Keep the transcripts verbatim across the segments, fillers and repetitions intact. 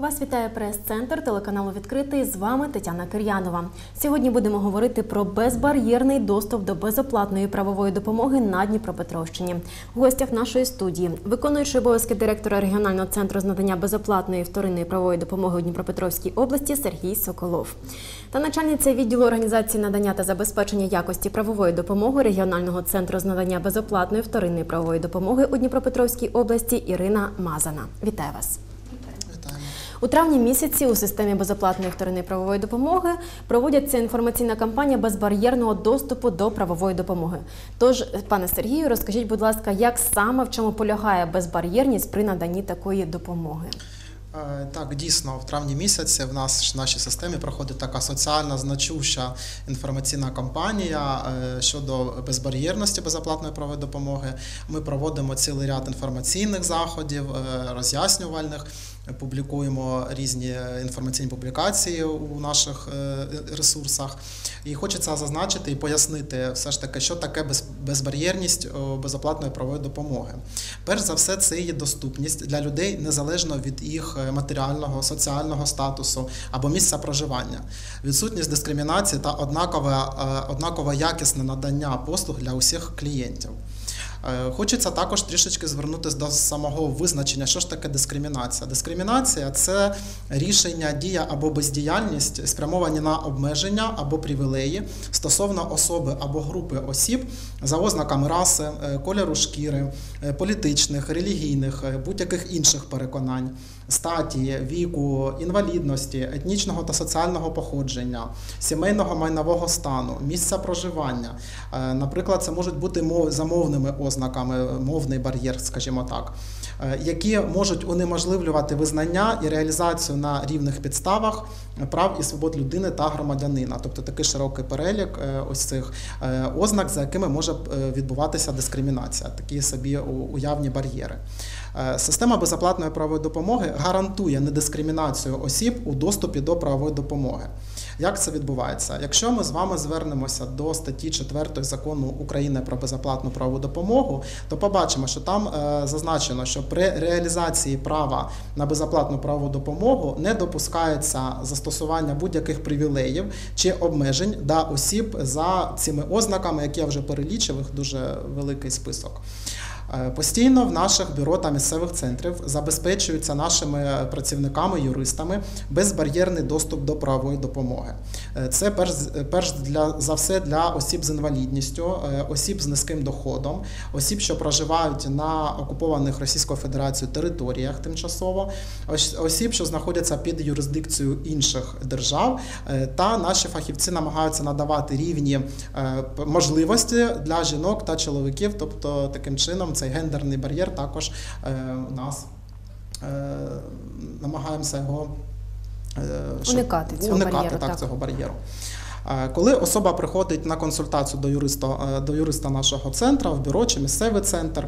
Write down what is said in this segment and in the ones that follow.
Вас вітає прес-центр телеканалу «Відкритий». З вами Тетяна Кир'янова. Сьогодні будемо говорити про безбар'єрний доступ до безоплатної правової допомоги на Дніпропетровщині. В гостях нашої студії виконуючий обов'язки директора регіонального центру з надання безоплатної вторинної правової допомоги у Дніпропетровській області Сергій Соколов та начальниця відділу організації надання та забезпечення якості правової допомоги регіонального центру з надання безоплатної вторинної правової допомоги у Дніпропетровській області Ірина Мазана. Вітаю вас! У травні місяці у системі безоплатної вторинної правової допомоги проводиться інформаційна кампанія безбар'єрного доступу до правової допомоги. Тож, пане Сергію, розкажіть, будь ласка, як саме, в чому полягає безбар'єрність при наданні такої допомоги? Так, дійсно, в травні місяці в нас в нашій системі проходить така соціальна значуща інформаційна кампанія щодо безбар'єрності безоплатної правової допомоги. Ми проводимо цілий ряд інформаційних заходів, роз'яснювальних, публікуємо різні інформаційні публікації у наших ресурсах. І хочеться зазначити і пояснити все ж таки, що таке безбар'єрність безоплатної правової допомоги. Перш за все, це є доступність для людей незалежно від їх матеріального, соціального статусу або місця проживання, відсутність дискримінації та однакове, однаково якісне надання послуг для усіх клієнтів. Хочеться також трішечки звернутися до самого визначення, що ж таке дискримінація. Дискримінація – це рішення, дія або бездіяльність, спрямовані на обмеження або привілеї стосовно особи або групи осіб за ознаками раси, кольору шкіри, політичних, релігійних, будь-яких інших переконань, статі, віку, інвалідності, етнічного та соціального походження, сімейного майнового стану, місця проживання. Наприклад, це можуть бути замовними ознаками, мовний бар'єр, скажімо так, які можуть унеможливлювати визнання і реалізацію на рівних підставах прав і свобод людини та громадянина. Тобто такий широкий перелік ось цих ознак, за якими може відбуватися дискримінація, такі собі уявні бар'єри. Система безоплатної правової допомоги гарантує недискримінацію осіб у доступі до правової допомоги. Як це відбувається? Якщо ми з вами звернемося до статті четвертої Закону України про безоплатну правову допомогу, то побачимо, що там е, зазначено, що при реалізації права на безоплатну правову допомогу не допускається застосування будь-яких привілеїв чи обмежень до осіб за цими ознаками, які я вже перелічив, їх дуже великий список. Постійно в наших бюро та місцевих центрів забезпечується нашими працівниками, юристами безбар'єрний доступ до правової допомоги. Це перш, перш для, за все для осіб з інвалідністю, осіб з низьким доходом, осіб, що проживають на окупованих Російською Федерацією територіях тимчасово, осіб, що знаходяться під юрисдикцією інших держав, та наші фахівці намагаються надавати рівні можливості для жінок та чоловіків, тобто таким чином цей гендерний бар'єр також е, у нас е, намагаємося його е, уникати, цього, уникати бар'єру, так, так. цього бар'єру. Коли особа приходить на консультацію до юриста, до юриста нашого центру, в бюро чи місцевий центр,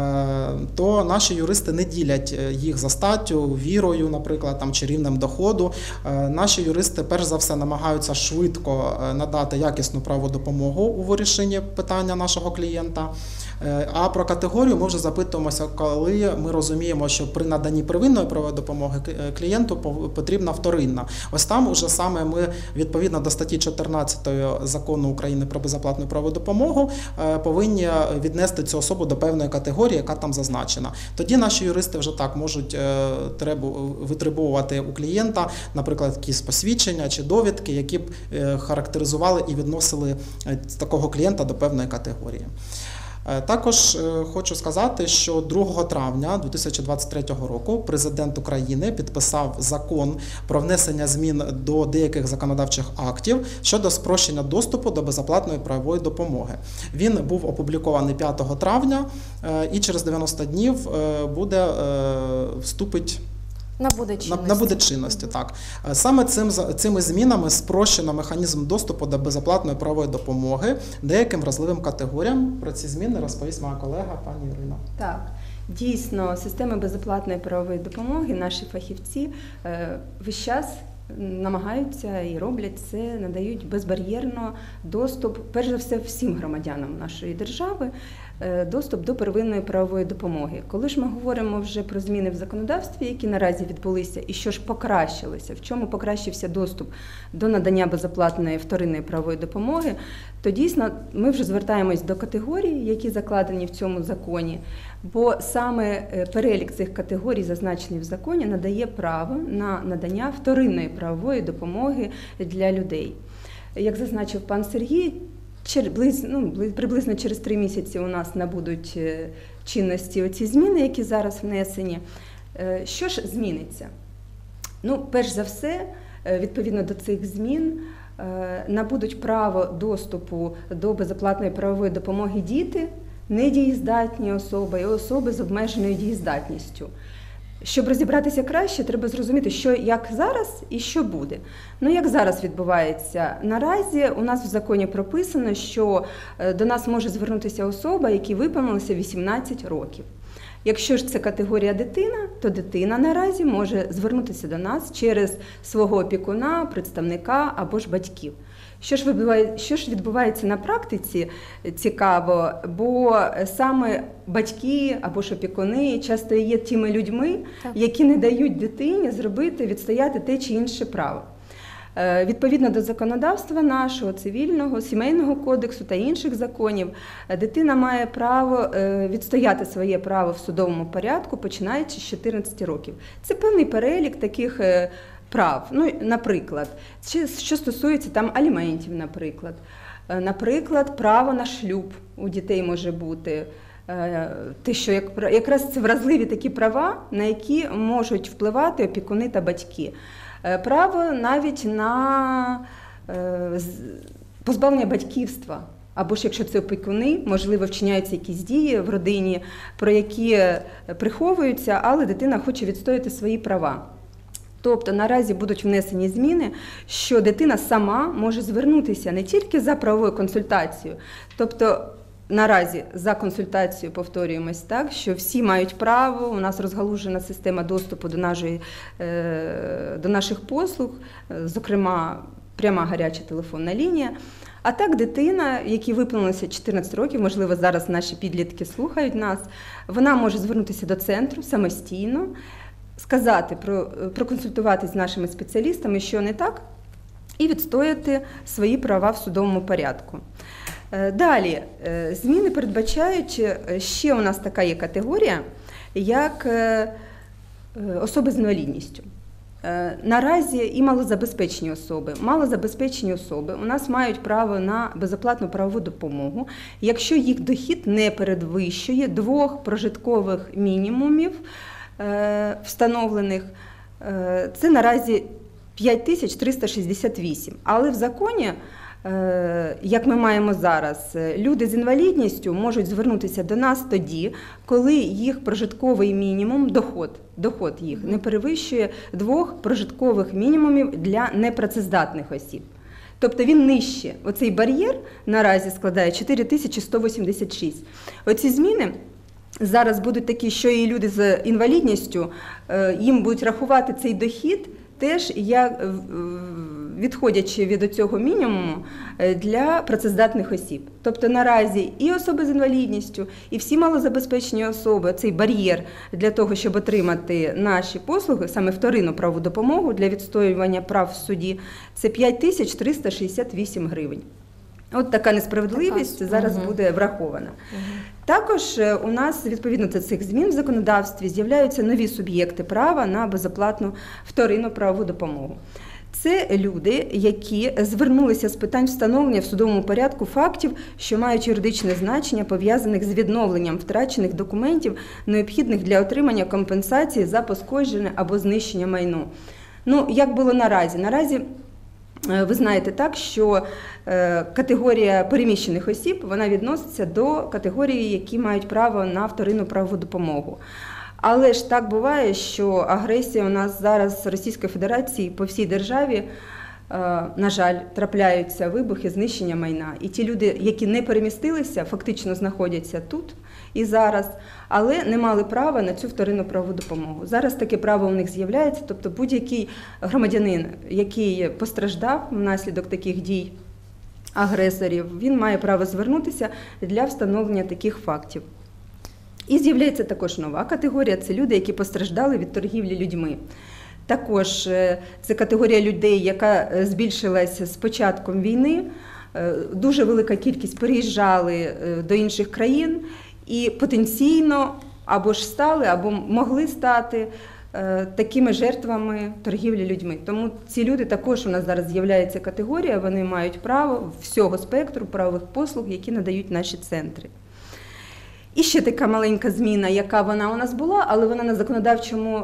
то наші юристи не ділять їх за статтю, вірою, наприклад, там, чи рівнем доходу. Наші юристи, перш за все, намагаються швидко надати якісну правову допомогу у вирішенні питання нашого клієнта. А про категорію ми вже запитуємося, коли ми розуміємо, що при наданні первинної правової допомоги клієнту потрібна вторинна. Ось там уже саме ми, відповідно до статті чотирнадцятої Закону України про безоплатну правову допомогу, повинні віднести цю особу до певної категорії, яка там зазначена. Тоді наші юристи вже так можуть витребувати у клієнта, наприклад, якісь посвідчення чи довідки, які б характеризували і відносили такого клієнта до певної категорії. Також хочу сказати, що другого травня дві тисячі двадцять третього року президент України підписав закон про внесення змін до деяких законодавчих актів щодо спрощення доступу до безоплатної правової допомоги. Він був опублікований п'ятого травня і через дев'яносто днів буде вступить Набуде чинності. Набуде чинності, так. Саме цим, цими змінами спрощено механізм доступу до безоплатної правової допомоги деяким вразливим категоріям. Про ці зміни розповість моя колега, пані Ірина. Так, дійсно, система безоплатної правової допомоги, наші фахівці весь час намагаються і роблять це, надають безбар'єрно доступ, перш за все, всім громадянам нашої держави, доступ до первинної правової допомоги. Коли ж ми говоримо вже про зміни в законодавстві, які наразі відбулися, і що ж покращилося, в чому покращився доступ до надання безоплатної вторинної правової допомоги, то дійсно ми вже звертаємось до категорій, які закладені в цьому законі, бо саме перелік цих категорій, зазначений в законі, надає право на надання вторинної правової допомоги для людей. Як зазначив пан Сергій, ну, приблизно через три місяці у нас набудуть чинності оці зміни, які зараз внесені. Що ж зміниться? Ну, перш за все, відповідно до цих змін, набудуть право доступу до безоплатної правової допомоги діти, недієздатні особи і особи з обмеженою дієздатністю. Щоб розібратися краще, треба зрозуміти, що як зараз і що буде. Ну, як зараз відбувається? Наразі у нас в законі прописано, що до нас може звернутися особа, якій виповнилося вісімнадцять років. Якщо ж це категорія дитина, то дитина наразі може звернутися до нас через свого опікуна, представника або ж батьків. Що ж відбувається, що ж відбувається на практиці, цікаво, бо саме батьки або ж опікуни часто є тими людьми, так, які не дають дитині зробити, відстояти те чи інше право. Відповідно до законодавства нашого, цивільного, сімейного кодексу та інших законів, дитина має право відстояти своє право в судовому порядку, починаючи з чотирнадцяти років. Це певний перелік таких прав. Ну, наприклад, що стосується там аліментів, наприклад. Наприклад, право на шлюб у дітей може бути. Те, що якраз це вразливі такі права, на які можуть впливати опікуни та батьки. Право навіть на позбавлення батьківства, або ж якщо це опікуни, можливо, вчиняються якісь дії в родині, про які приховуються, але дитина хоче відстояти свої права. Тобто наразі будуть внесені зміни, що дитина сама може звернутися не тільки за правовою консультацією, тобто наразі за консультацією повторюємось так, що всі мають право, у нас розгалужена система доступу до, нашої, до наших послуг, зокрема пряма гаряча телефонна лінія. А так дитина, якій виповнилося чотирнадцять років, можливо, зараз наші підлітки слухають нас, вона може звернутися до центру самостійно, сказати, проконсультуватись з нашими спеціалістами, що не так, і відстояти свої права в судовому порядку. Далі, зміни передбачають, ще у нас така є категорія, як особи з інвалідністю. Наразі і малозабезпечені особи. Малозабезпечені особи у нас мають право на безоплатну правову допомогу, якщо їх дохід не перевищує двох прожиткових мінімумів встановлених. Це наразі п'ять тисяч триста шістдесят вісім. Але в законі, як ми маємо зараз, люди з інвалідністю можуть звернутися до нас тоді, коли їх прожитковий мінімум, доход, доход їх не перевищує двох прожиткових мінімумів для непрацездатних осіб. Тобто він нижче. Оцей бар'єр наразі складає чотири тисячі сто вісімдесят шість. Оці зміни зараз будуть такі, що і люди з інвалідністю, їм будуть рахувати цей дохід теж, як, відходячи від цього мінімуму, для працездатних осіб. Тобто наразі і особи з інвалідністю, і всі малозабезпечені особи, цей бар'єр для того, щоб отримати наші послуги, саме вторинну правову допомогу для відстоювання прав в суді, це п'ять тисяч триста шістдесят вісім гривень. От така несправедливість така. зараз угу. буде врахована. Угу. Також у нас, відповідно до цих змін в законодавстві, з'являються нові суб'єкти права на безоплатну вторинну правову допомогу. Це люди, які звернулися з питань встановлення в судовому порядку фактів, що мають юридичне значення, пов'язаних з відновленням втрачених документів, необхідних для отримання компенсації за пошкоджене або знищення майна. Ну, як було наразі? Наразі ви знаєте так, що категорія переміщених осіб, вона відноситься до категорії, які мають право на вторинну правову допомогу. Але ж так буває, що агресія у нас зараз Російської Федерації по всій державі на жаль, трапляються вибухи, знищення майна. І ті люди, які не перемістилися, фактично знаходяться тут і зараз, але не мали права на цю вторинну правову допомогу. Зараз таке право у них з'являється, тобто будь-який громадянин, який постраждав внаслідок таких дій агресорів, він має право звернутися для встановлення таких фактів. І з'являється також нова категорія – це люди, які постраждали від торгівлі людьми. Також це категорія людей, яка збільшилася з початком війни. Дуже велика кількість переїжджали до інших країн і потенційно або ж стали, або могли стати такими жертвами торгівлі людьми. Тому ці люди також у нас зараз з'являється категорія, вони мають право всього спектру правових послуг, які надають наші центри. І ще така маленька зміна, яка вона у нас була, але вона на законодавчому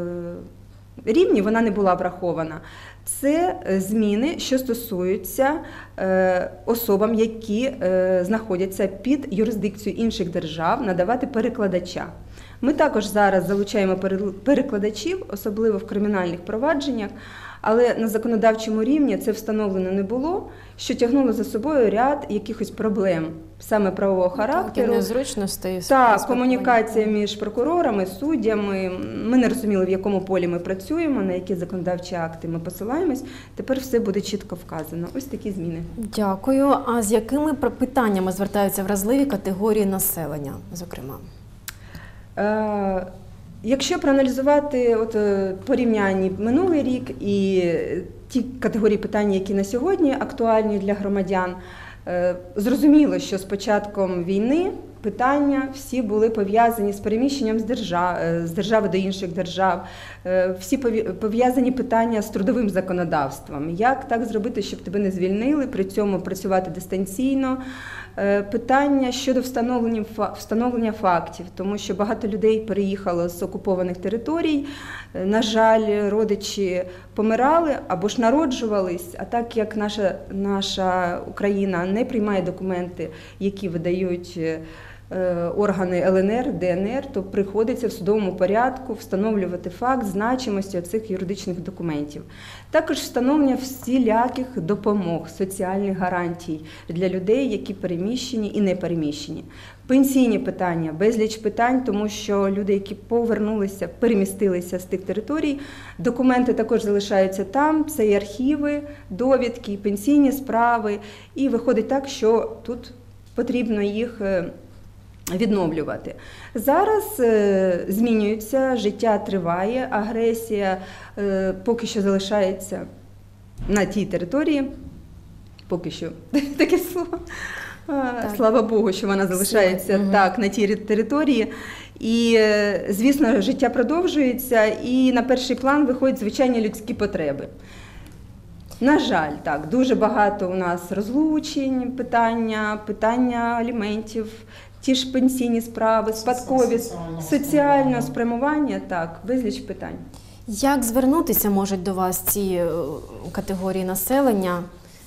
рівні вона не була врахована. Це зміни, що стосуються особам, які знаходяться під юрисдикцією інших держав, надавати перекладача. Ми також зараз залучаємо перекладачів, особливо в кримінальних провадженнях, але на законодавчому рівні це встановлено не було, що тягнуло за собою ряд якихось проблем, саме правового характеру. Так, незручностей. Так, комунікація між прокурорами, суддями. Ми не розуміли, в якому полі ми працюємо, на які законодавчі акти ми посилаємось. Тепер все буде чітко вказано. Ось такі зміни. Дякую. А з якими питаннями звертаються вразливі категорії населення, зокрема? Е, Якщо проаналізувати от, порівнянні минулий рік і ті категорії питань, які на сьогодні актуальні для громадян, зрозуміло, що з початком війни питання всі були пов'язані з переміщенням з держави, з держави до інших держав, всі пов'язані питання з трудовим законодавством. Як так зробити, щоб тебе не звільнили, при цьому працювати дистанційно? Питання щодо встановлення, встановлення фактів, тому що багато людей переїхало з окупованих територій, на жаль, родичі помирали або ж народжувались, а так як наша, наша Україна не приймає документи, які видають органи Л Н Р, Д Н Р, то приходиться в судовому порядку встановлювати факт значимості цих юридичних документів. Також встановлення всіляких допомог, соціальних гарантій для людей, які переміщені і не переміщені. Пенсійні питання, безліч питань, тому що люди, які повернулися, перемістилися з тих територій, документи також залишаються там, це і архіви, довідки, і пенсійні справи, і виходить так, що тут потрібно їх відновлювати. Зараз е, змінюється, життя триває, агресія е, поки що залишається на тій території, поки що таке слово, так. Слава Богу, що вона залишається угу. так на тій території. І, е, звісно, життя продовжується і на перший план виходять звичайні людські потреби. На жаль, так, дуже багато у нас розлучень, питання, питання аліментів, ті ж пенсійні справи, спадкові, соціальне спрямування, так, безліч питань. Як звернутися можуть до вас ці категорії населення?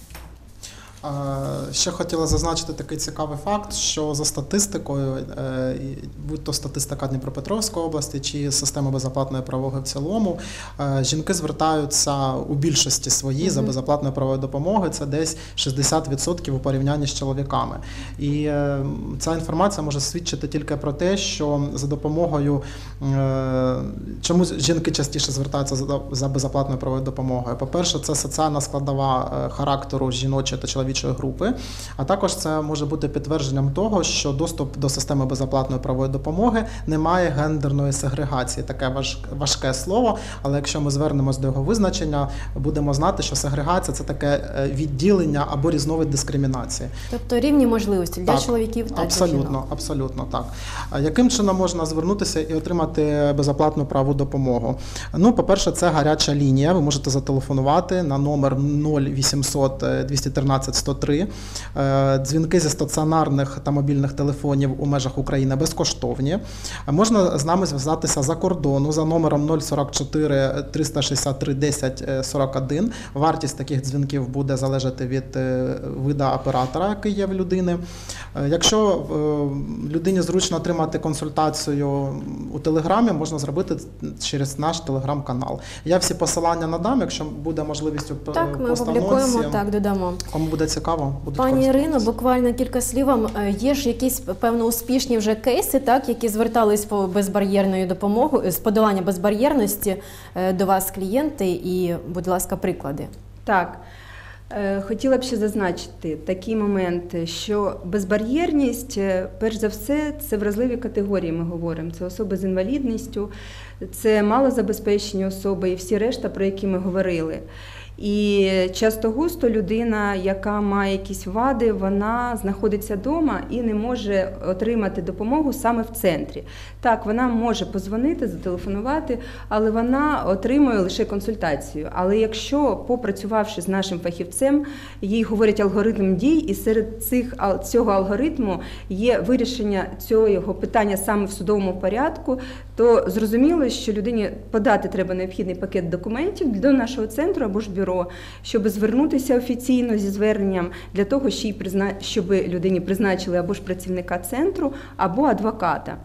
Ще хотіла зазначити такий цікавий факт, що за статистикою, будь-то статистика Дніпропетровської області чи система безоплатної правової в цілому, жінки звертаються у більшості своїй за безоплатною правовою допомогою, це десь шістдесят відсотків у порівнянні з чоловіками. І ця інформація може свідчити тільки про те, що за допомогою, чому жінки частіше звертаються за безоплатною правовою допомогою. По-перше, це соціальна складова характеру жіночої та чоловічої групи, а також це може бути підтвердженням того, що доступ до системи безоплатної правової допомоги не має гендерної сегрегації. Таке важ, важке слово, але якщо ми звернемось до його визначення, будемо знати, що сегрегація – це таке відділення або різновид дискримінації. Тобто рівні можливості для так, чоловіків та абсолютно, для жінок. Абсолютно, так. Яким чином можна звернутися і отримати безоплатну правову допомогу? Ну, по-перше, це гаряча лінія. Ви можете зателефонувати на номер нуль вісімсот двісті тринадцять сто сто три. Дзвінки зі стаціонарних та мобільних телефонів у межах України безкоштовні. Можна з нами зв'язатися за кордону за номером нуль сорок чотири триста шістдесят три десять сорок один. Вартість таких дзвінків буде залежати від вида оператора, який є в людини. Якщо людині зручно отримати консультацію у Телеграмі, можна зробити через наш Телеграм-канал. Я всі посилання надам, якщо буде можливість у Так, ми постановці. опублікуємо, так, додамо. Кому буде цікаво, будуть Пані Ірино, користуватися. буквально кілька слів вам. Є ж якісь, певно, успішні вже кейси, так, які звертались по безбар'єрною допомогу, з подолання безбар'єрності до вас клієнти і, будь ласка, приклади. Так. Хотіла б ще зазначити такий момент, що безбар'єрність, перш за все, це вразливі категорії, ми говоримо. Це особи з інвалідністю, це малозабезпечені особи і всі решта, про які ми говорили. І часто-густо людина, яка має якісь вади, вона знаходиться вдома і не може отримати допомогу саме в центрі. Так, вона може подзвонити, зателефонувати, але вона отримує лише консультацію. Але якщо, попрацювавши з нашим фахівцем, їй говорять алгоритм дій, і серед цих, цього алгоритму є вирішення цього питання саме в судовому порядку, то зрозуміло, що людині подати треба необхідний пакет документів до нашого центру або ж бюро, щоб звернутися офіційно зі зверненням для того, щоб людині призначили або ж працівника центру, або адвоката.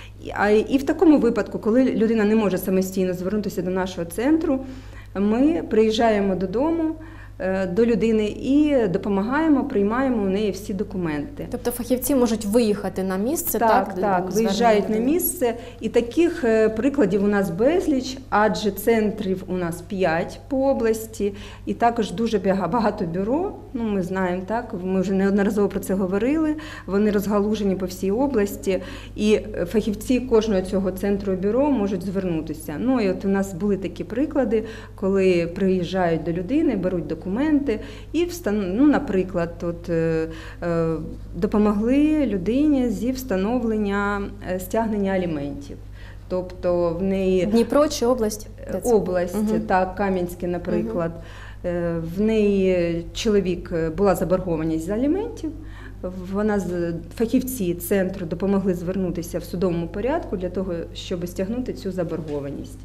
І в такому випадку, коли людина не може самостійно звернутися до нашого центру, ми приїжджаємо додому до людини і допомагаємо, приймаємо у неї всі документи. Тобто фахівці можуть виїхати на місце, так? Так, так, виїжджають на місце. І таких прикладів у нас безліч, адже центрів у нас п'ять по області, і також дуже багато бюро, ну ми знаємо, так, ми вже неодноразово про це говорили, вони розгалужені по всій області, і фахівці кожного цього центру і бюро можуть звернутися. Ну і от у нас були такі приклади, коли приїжджають до людини, беруть документи, документи і, ну, наприклад, от, е, е, допомогли людині зі встановлення стягнення аліментів. Тобто в неї… Дніпро чи область? Область, угу. Так, Кам'янське, наприклад. Угу. В неї чоловік, була заборгованість за аліментів, вона, фахівці центру допомогли звернутися в судовому порядку для того, щоб стягнути цю заборгованість.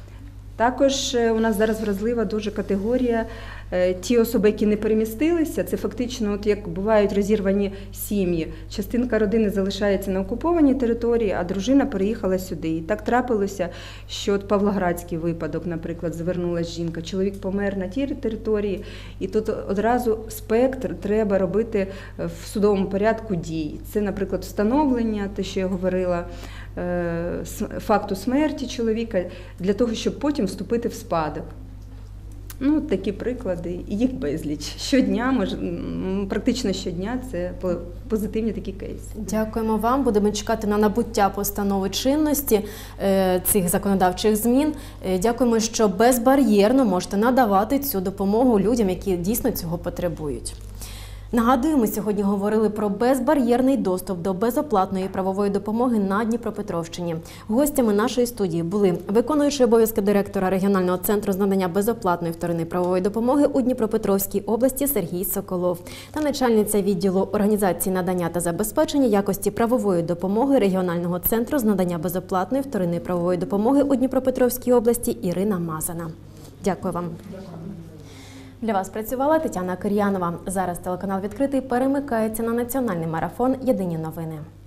Також у нас зараз вразлива дуже категорія ті особи, які не перемістилися, це фактично, от як бувають розірвані сім'ї. Частинка родини залишається на окупованій території, а дружина переїхала сюди. І так трапилося, що от Павлоградський випадок, наприклад, звернулася жінка, чоловік помер на тій території, і тут одразу спектр треба робити в судовому порядку дій. Це, наприклад, встановлення, те, що я говорила, факту смерті чоловіка, для того, щоб потім вступити в спадок. Ну, такі приклади, і їх безліч. Щодня, може, практично щодня це позитивні такі кейси. Дякуємо вам. Будемо чекати на набуття постанови чинності е, цих законодавчих змін. Е, дякуємо, що безбар'єрно можете надавати цю допомогу людям, які дійсно цього потребують. Нагадую, ми сьогодні говорили про безбар'єрний доступ до безоплатної правової допомоги на Дніпропетровщині. Гостями нашої студії були виконуючий обов'язки директора регіонального центру з надання безоплатної вторинної правової допомоги у Дніпропетровській області Сергій Соколов та начальниця відділу організації надання та забезпечення якості правової допомоги регіонального центру з надання безоплатної вторинної правової допомоги у Дніпропетровській області Ірина Мазана. Дякую вам. Для вас працювала Тетяна Кир'янова. Зараз телеканал «Відкритий» перемикається на національний марафон «Єдині новини».